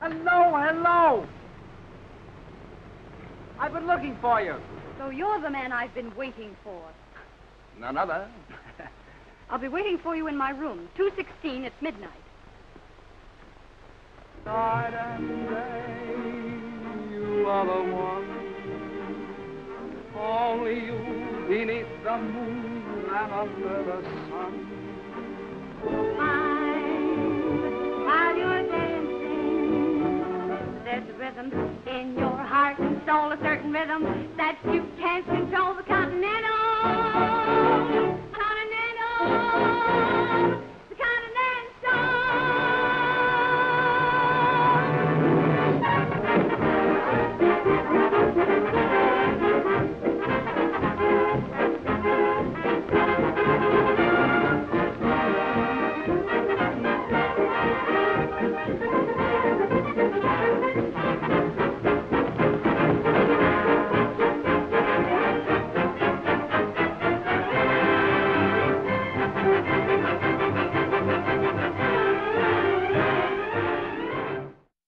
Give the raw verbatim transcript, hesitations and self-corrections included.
Hello, hello. I've been looking for you. So you're the man I've been waiting for. None other. I'll be waiting for you in my room, two sixteen at midnight. Night and day, you are the one. Only you beneath the moon and under the sun. While you're dancing, there's a rhythm in your heart and soul, a certain rhythm that you can't control. The continental, continental, the continental.